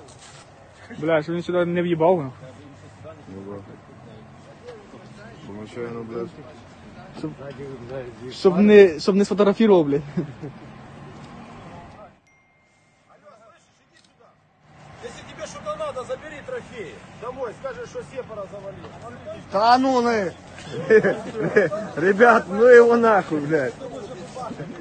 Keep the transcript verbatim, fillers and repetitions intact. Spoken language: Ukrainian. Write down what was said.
Бля, щоб він сюди не в'їбав. Ну да. Помочайно, блядь. Щоб, щоб, не, щоб не сфотографував, блядь. Если тебе что-то надо, забери трофеи. Домой, скажешь, что сепара завалил. Да ну, ну. Ребят, ну его нахуй, блядь.